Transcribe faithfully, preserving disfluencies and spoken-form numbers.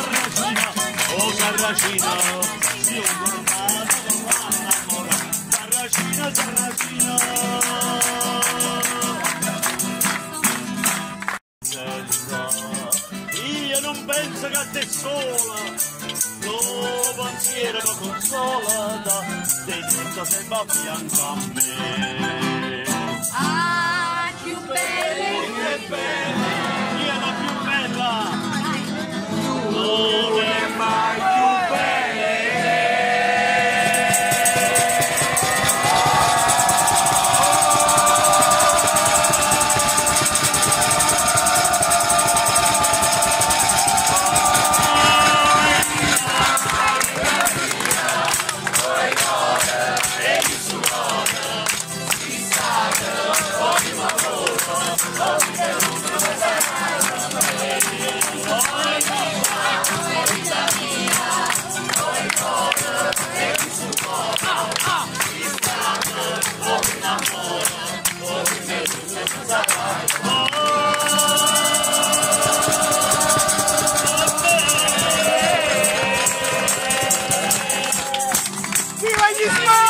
Carracina, oh Carracina, io guardato non m'annamora, Carracina, Carracina. Io non penso che a te sola, lo pensiero mi consola, sei tutta sempre a fianco a me. Ah, più belle, che bella, io la più bella, non è mai più bella. Viva gli